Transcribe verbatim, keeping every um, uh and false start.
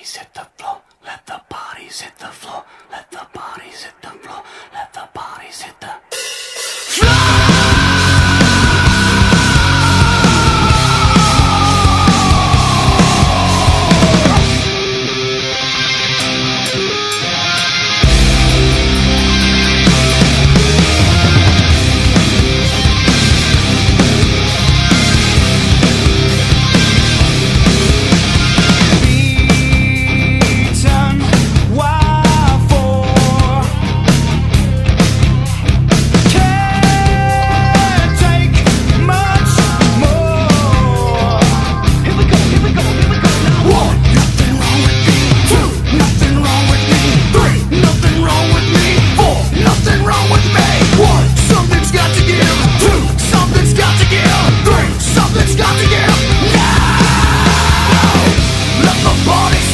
bodies hit the floor. Let the bodies hit the floor. Let the bodies hit the floor. Let the bodies hit the floor. Something's got to give now. Let the bodies